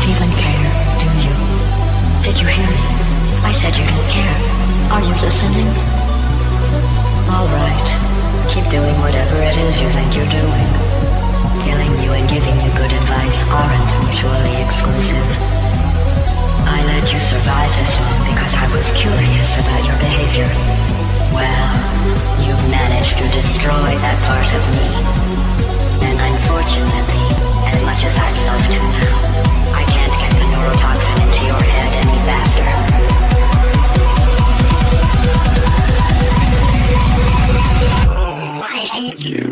don't even care, do you? Did you hear me? I said you don't care. Are you listening? Alright. Keep doing whatever it is you think you're doing. Killing you and giving you good advice aren't mutually exclusive. I let you survive this long because I was curious about your behavior. Well, you've managed to destroy that part of me. And unfortunately, as much as I'd love to now, I can't get the neurotoxin into your head any faster. I hate you.